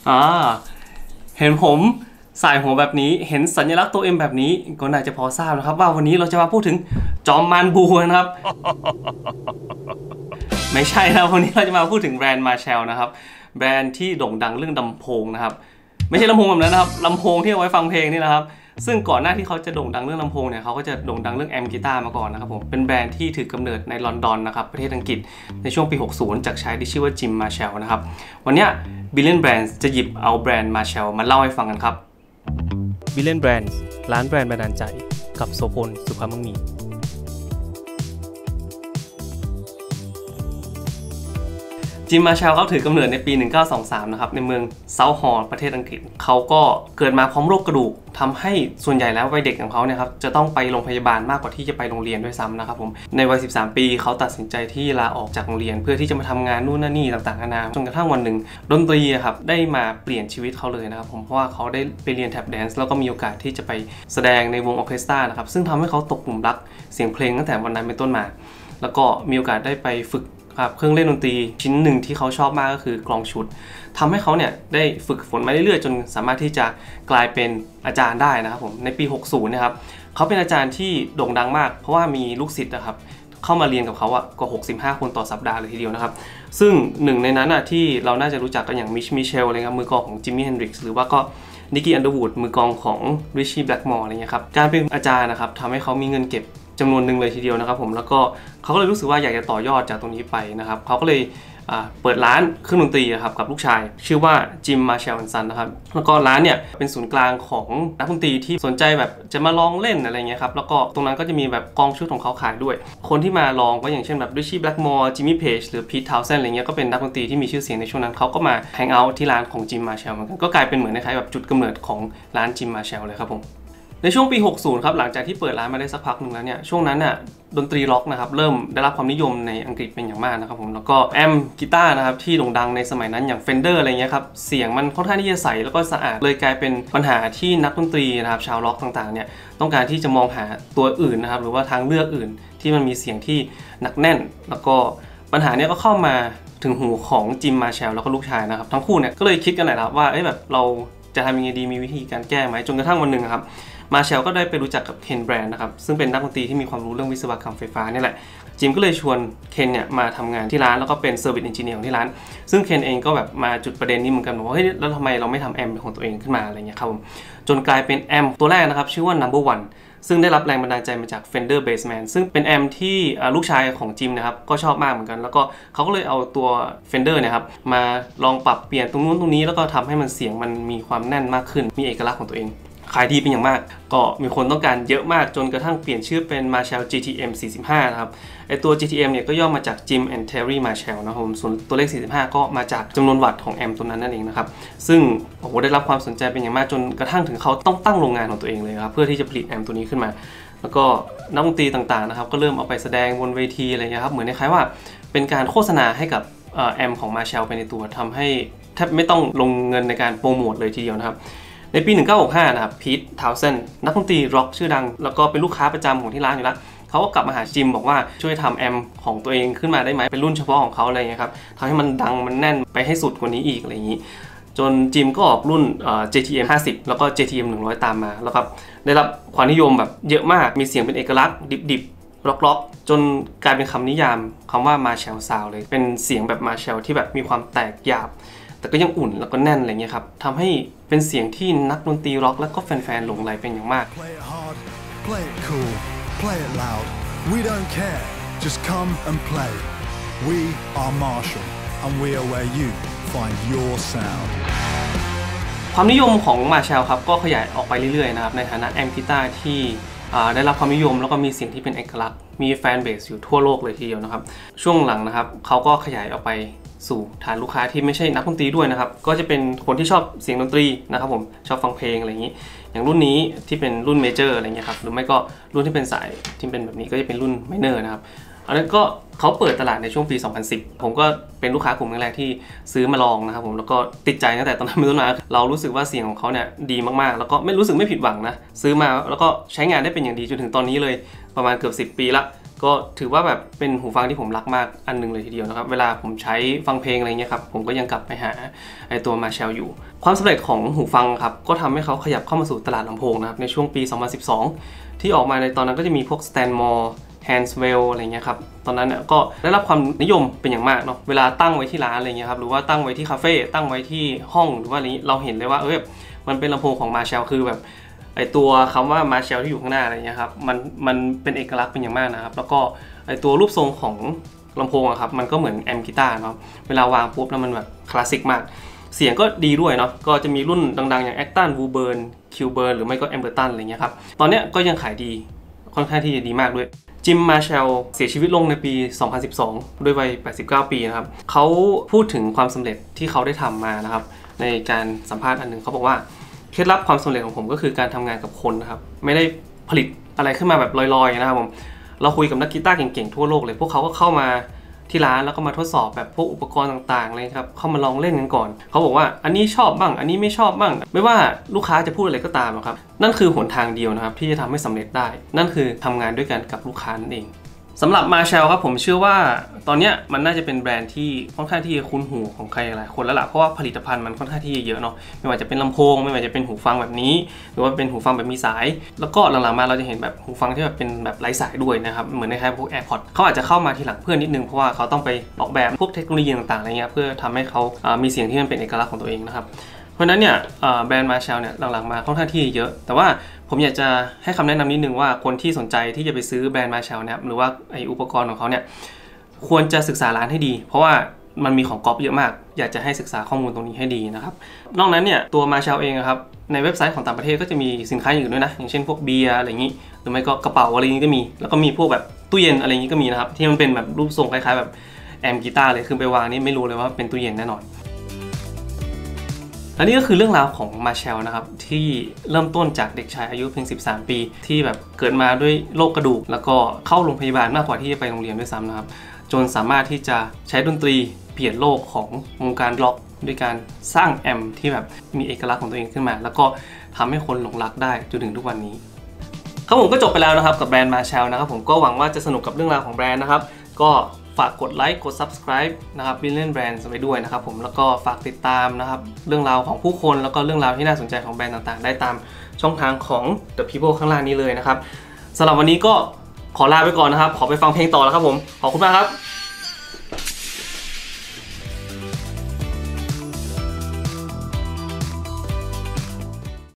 อ่าเห็นผมสายหัวแบบนี้เห็นสัญลักษณ์ตัว M แบบนี้ก็น่าจะพอทราบนะครับว่าวันนี้เราจะมาพูดถึงจอมมารบูนะครับ ไม่ใช่นะวันนี้เราจะมาพูดถึงแบรนด์มาแชลนะครับแบรนด์ที่โด่งดังเรื่องลำโพงนะครับไม่ใช่ลำโพงแบบนั้นนะครับลำโพงที่เอาไว้ฟังเพลงนี่นะครับซึ่งก่อนหน้าที่เขาจะโด่งดังเรื่องลำโพงเนี่ยเขาก็จะโด่งดังเรื่องแอมป์กีตาร์มาก่อนนะครับผมเป็นแบรนด์ที่ถือกำเนิดในลอนดอนนะครับประเทศอังกฤษในช่วงปี 60 จากชายที่ชื่อว่าจิมมาแชลนะครับวันนี้Billion Brands จะหยิบเอาแบรนด์มาแชลมาเล่าให้ฟังกันครับ Billion Brands ร้านแบรนด์บันดาลใจกับโสพลสุภาพมั่งมีจิมมาแชลเขาถือกำเนิดในปี 1923 นะครับในเมืองเซาท์ฮอลล์ประเทศอังกฤษเขาก็เกิดมาพร้อมโรคกระดูกทำให้ส่วนใหญ่แล้ววัยเด็กของเขาเนี่ยครับจะต้องไปโรงพยาบาลมากกว่าที่จะไปโรงเรียนด้วยซ้ำนะครับผมในวัย 13 ปีเขาตัดสินใจที่ลาออกจากโรงเรียนเพื่อที่จะมาทำงานนู่นนั่นนี่ต่างๆนานาจนกระทั่งวันหนึ่งดนตรีครับได้มาเปลี่ยนชีวิตเขาเลยนะครับผมเพราะว่าเขาได้ไปเรียนแท็บแดนซ์แล้วก็มีโอกาสที่จะไปแสดงในวงออร์เคสตรานะครับซึ่งทำให้เขาตกหลุมรักเสียงเพลงตั้งแต่วันนั้นเป็นต้นมาแล้วก็มีโอกาสได้ไปฝึกเครื่องเล่นดนตรีชิ้นหนึ่งที่เขาชอบมากก็คือกลองชุดทำให้เขาเนี่ยได้ฝึกฝนมาเรื่อยๆจนสามารถที่จะกลายเป็นอาจารย์ได้นะครับผมในปี 60 นะครับเขาเป็นอาจารย์ที่โด่งดังมากเพราะว่ามีลูกศิษย์นะครับเข้ามาเรียนกับเขากว่า65 คนต่อสัปดาห์เลยทีเดียวนะครับซึ่งหนึ่งในนั้นที่เราน่าจะรู้จักกันอย่างมิเชลอะไรครับมือกลองของจิมมี่เฮนดริกซ์หรือว่าก็นิกกี้อันเดอร์วูดมือกลองของริชชี่แบล็กมอร์อะไรเงี้ยครับการเป็นอาจารย์นะครับทำให้เขามีเงินเก็บจำนวนหนึ่งเลยทีเดียวนะครับผมแล้วก็เขาก็เลยรู้สึกว่าอยากจะต่อยอดจากตรงนี้ไปนะครับเขาก็เลยเปิดร้านเครื่องดนตรีครับกับลูกชายชื่อว่าจิมมาแชลซันนะครับแล้วก็ร้านเนี่ยเป็นศูนย์กลางของนักดนตรีที่สนใจแบบจะมาลองเล่นอะไรเงี้ยครับแล้วก็ตรงนั้นก็จะมีแบบกองชุดของเขาขายด้วยคนที่มาลองก็อย่างเช่นแบบริชชี่แบล็กมอร์จิมมี่เพจหรือพีททาวเซนอะไรเงี้ยก็เป็นนักดนตรีที่มีชื่อเสียงในช่วงนั้นเขาก็มาแฮงเอาท์ที่ร้านของจิมมาแชลเหมือนกันก็กลายเป็นเหมือนคล้ายๆแบบจุดกำเนิดของร้านจิมมาแชลเลยครับผมในช่วงปี 60 ครับหลังจากที่เปิดร้านมาได้สักพักหนึ่งแล้วเนี่ยช่วงนั้นน่ะดนตรีร็อกนะครับเริ่มได้รับความนิยมในอังกฤษเป็นอย่างมากนะครับผมแล้วก็แอมป์กีตาร์นะครับที่โด่งดังในสมัยนั้นอย่าง Fender อะไรเงี้ยครับเสียงมันค่อนข้างที่จะใสแล้วก็สะอาดเลยกลายเป็นปัญหาที่นักดนตรีนะครับชาวร็อกต่างๆเนี่ยต้องการที่จะมองหาตัวอื่นนะครับหรือว่าทางเลือกอื่นที่มันมีเสียงที่หนักแน่นแล้วก็ปัญหาเนี้ยก็เข้ามาถึงหูของจิมมาแชลแล้วก็ลูกชายนะครับทั้งคู่เนี่ยก็เลยคิดกันแหละครับว่าแบบเราจะทำยังไงดีมีวิธีการแก้ไหมจนกระทั่งวันหนึ่งครับมาแชลก็ได้ไปรู้จักกับเคนแบรนด์นะครับซึ่งเป็นนักดนตรีที่มีความรู้เรื่องวิศวกรรมไฟฟ้านี่แหละจิมก็เลยชวนเคนเนี่ยมาทำงานที่ร้านแล้วก็เป็นเซอร์วิสเอนจิเนียร์ของที่ร้านซึ่งเคนเองก็แบบมาจุดประเด็นนี้เหมือนกันบอกว่าเฮ้ยแล้วทำไมเราไม่ทำแอมป์เป็นของตัวเองขึ้นมาอะไรเงี้ยครับจนกลายเป็นแอมป์ตัวแรกนะครับชื่อว่า Number One ซึ่งได้รับแรงบันดาลใจมาจาก Fender Bassman ซึ่งเป็นแอมป์ที่ลูกชายของจิมนะครับก็ชอบมากเหมือนกันแล้วก็เขาก็เลยเอาตัว Fender เนี่ยครับมาลองปรับเปลี่ยนตรงนู้นตรงนี้แล้วก็ทำให้มันเสียงมันมีความแน่นมากขึ้นมีเอกลักษณ์ของตัวเองขายดีเป็นอย่างมากก็มีคนต้องการเยอะมากจนกระทั่งเปลี่ยนชื่อเป็น Marshall GTM 45 นะครับไอตัว GTM เนี่ยก็ย่อมาจาก Jim and Terry Marshall นะครับส่วนตัวเลข 45 ก็มาจากจำนวนวัตต์ของแอมป์ตัวนั้นนั่นเองนะครับซึ่งโอ้โหได้รับความสนใจเป็นอย่างมากจนกระทั่งถึงเขาต้องตั้งโรงงานของตัวเองเลยครับเพื่อที่จะผลิตแอมป์ตัวนี้ขึ้นมาแล้วก็นักดนตรีต่างๆนะครับก็เริ่มเอาไปแสดงบนเวทีอะไรเงี้ยครับเหมือนคล้ายๆว่าเป็นการโฆษณาให้กับแอมป์ของ Marshall ไปในตัวทำให้แทบไม่ต้องลงเงินในการโปรโมทเลยทีเดียวนะครับในปี 1965 นะครับพีททาวเซนนักดนตรีร็อกชื่อดังแล้วก็เป็นลูกค้าประจำของที่ร้านอยู่แล้วเขาก็กลับมาหาจิมบอกว่าช่วยทำแอมป์ของตัวเองขึ้นมาได้ไหมเป็นรุ่นเฉพาะของเขาอะไรเงี้ยครับทำให้มันดังมันแน่นไปให้สุดกว่านี้อีกอะไรอย่างนี้จนจิมก็ออกรุ่นJTM 50 แล้วก็ JTM 100 ตามมาแล้วครับได้รับความนิยมแบบเยอะมากมีเสียงเป็นเอกลักษณ์ดิบๆร็อกๆจนกลายเป็นคำนิยามคำว่า Marshall Sound เลยเป็นเสียงแบบ Marshall ที่แบบมีความแตกหยาบแต่ก็ยังอุ่นแล้วก็แน่นอะไรเงี้ยครับทำให้เป็นเสียงที่นักดนตรีร็อกและก็แฟนๆหลงใหลเป็นอย่างมาก Play it hard, play it cool, play it loud. We don't care, just come and play. We are Marshall, and we are where you find your sound. ความนิยมของมาแชลครับก็ขยายออกไปเรื่อยๆนะครับในฐานะแอมป์กีตาร์ที่ได้รับความนิยมแล้วก็มีเสียงที่เป็นเอกลักษณ์มีแฟนเบสอยู่ทั่วโลกเลยทีเดียวนะครับช่วงหลังนะครับเขาก็ขยายออกไปสู่ฐานลูกค้าที่ไม่ใช่นักดนตรีด้วยนะครับก็จะเป็นคนที่ชอบเสียงดนตรีนะครับผมชอบฟังเพลงอะไรอย่างนี้อย่างรุ่นนี้ที่เป็นรุ่นเมเจอร์อะไรเงี้ยครับหรือไม่ก็รุ่นที่เป็นสายที่เป็นแบบนี้ก็จะเป็นรุ่นไมเนอร์นะครับอันนั้นก็เขาเปิดตลาดในช่วงปี 2010 ผมก็เป็นลูกค้ากลุ่มแรกๆที่ซื้อมาลองนะครับผมแล้วก็ติดใจตั้งแต่ตอนนั้นเป็นต้นมาเรารู้สึกว่าเสียงของเขาเนี่ยดีมากๆแล้วก็ไม่รู้สึกไม่ผิดหวังนะซื้อมาแล้วก็ใช้งานได้เป็นอย่างดีจนถึงตอนนี้เลยประมาณเกือบ10 ปีละก็ถือว่าแบบเป็นหูฟังที่ผมรักมากอันนึงเลยทีเดียวนะครับเวลาผมใช้ฟังเพลงอะไรเงี้ยครับผมก็ยังกลับไปหาไอตัว Marshall อยู่ความสำเร็จของหูฟังครับก็ทำให้เขาขยับเข้ามาสู่ตลาดลำโพงนะครับในช่วงปี 2012 ที่ออกมาในตอนนั้นก็จะมีพวก Stanmore Handswell อะไรเงี้ยครับตอนนั้นเนี่ยก็ได้รับความนิยมเป็นอย่างมากเนาะเวลาตั้งไว้ที่ร้านอะไรเงี้ยครับหรือว่าตั้งไว้ที่คาเฟ่ตั้งไว้ที่ห้องหรือว่าอะไรนี้เราเห็นเลยว่ามันเป็นลำโพงของ Marshall คือแบบไอตัวคำว่า Marshall ที่อยู่ข้างหน้าอะไรเงี้ยครับมันเป็นเอกลักษณ์เป็นอย่างมากนะครับแล้วก็ไอตัวรูปทรงของลำโพงครับมันก็เหมือนแอมป์กีตาร์เนาะเวลาวางปุ๊บแล้วมันแบบคลาสสิกมากเสียงก็ดีด้วยเนาะก็จะมีรุ่นดังๆอย่าง Acton Woburn Kilburn หรือไม่ก็ Amberton อะไรเงี้ยครับตอนเนี้ยก็ยังขายดีค่อนข้างที่จะดีมากด้วยจิม มาร์แชลเสียชีวิตลงในปี 2012 ด้วยวัย 89 ปีนะครับเขาพูดถึงความสำเร็จที่เขาได้ทำมานะครับในการสัมภาษณ์อันหนึ่งเขาบอกว่าเคล็ดลับความสำเร็จของผมก็คือการทำงานกับคนนะครับไม่ได้ผลิตอะไรขึ้นมาแบบลอยๆนะครับผมเราคุยกับนักกีตาร์เก่งๆทั่วโลกเลยพวกเขาก็เข้ามาที่ร้านแล้วก็มาทดสอบแบบพวกอุปกรณ์ต่างๆเลยครับเข้ามาลองเล่นกันก่อนเขาบอกว่าอันนี้ชอบบ้างอันนี้ไม่ชอบบ้างไม่ว่าลูกค้าจะพูดอะไรก็ตามครับนั่นคือหนทางเดียวนะครับที่จะทำให้สำเร็จได้นั่นคือทำงานด้วยกันกับลูกค้านั่นเองสำหรับ Marshall ครับผมเชื่อว่าตอนนี้มันน่าจะเป็นแบรนด์ที่ค่อนข้างที่จะคุ้นหูของใครหลายคนแล้วล่ะเพราะว่าผลิตภัณฑ์มันค่อนข้างที่จะเยอะเนาะไม่ว่าจะเป็นลำโพงไม่ว่าจะเป็นหูฟังแบบนี้หรือว่าเป็นหูฟังแบบมีสายแล้วก็หลังๆมาเราจะเห็นแบบหูฟังที่แบบเป็นแบบไร้สายด้วยนะครับเหมือนในคล้ายพวก AirPods เขาอาจจะเข้ามาทีหลังเพื่อนนิดนึงเพราะว่าเขาต้องไปออกแบบพวกเทคโนโลยีต่างๆอะไรเงี้ยเพื่อทำให้เขามีเสียงที่มันเป็นเอกลักษณ์ของตัวเองนะครับเพราะนั้นเนี่ยแบรนด์ Marshall เนี่ยหลังๆมาค่อนข้างที่เยอะแต่ว่าผมอยากจะให้คำแนะนำนิดนึงว่าคนที่สนใจที่จะไปซื้อแบรนด์ Marshall เนี่ยหรือว่าไออุปกรณ์ของเขาเนี่ยควรจะศึกษาร้านให้ดีเพราะว่ามันมีของก๊อปเยอะมากอยากจะให้ศึกษาข้อมูลตรงนี้ให้ดีนะครับนอกนั้นเนี่ยตัว Marshall เองครับในเว็บไซต์ของต่างประเทศก็จะมีสินค้าอย่างอื่นด้วยนะอย่างเช่นพวกเบียร์อะไรอย่างนี้หรือไม่ก็กระเป๋าอะไรอย่างนี้ก็มีแล้วก็มีพวกแบบตู้เย็นอะไรอย่างนี้ก็มีนะครับที่มันเป็นแบบรูปทรงคล้ายๆแบบแอมป์กีตาร์เลยคือไปวางนี่ไม่รู้เลยว่าเป็นตู้เย็นแน่นอนและนี่ก็คือเรื่องราวของ Marshall นะครับที่เริ่มต้นจากเด็กชายอายุเพียง13 ปีที่แบบเกิดมาด้วยโรคกระดูกแล้วก็เข้าโรงพยาบาลมากกว่าที่จะไปโรงเรียนด้วยซ้ำนะครับจนสามารถที่จะใช้ดนตรีเปลี่ยนโลกของวงการร็อกด้วยการสร้างแอมป์ที่แบบมีเอกลักษณ์ของตัวเองขึ้นมาแล้วก็ทำให้คนหลงรักได้จนถึงทุกวันนี้ครับผมก็จบไปแล้วนะครับกับแบรนด์ Marshall นะครับผมก็หวังว่าจะสนุกกับเรื่องราวของแบรนด์นะครับก็ฝากกดไลค์กด Subscribe นะครับ Brilliant Brands ไว้ด้วยนะครับผมแล้วก็ฝากติดตามนะครับเรื่องราวของผู้คนแล้วก็เรื่องราวที่น่าสนใจของแบรนด์ต่างๆได้ตามช่องทางของ The People ข้างล่างนี้เลยนะครับสำหรับวันนี้ก็ขอลาไปก่อนนะครับขอไปฟังเพลงต่อแล้วครับผมขอบคุณมากครับ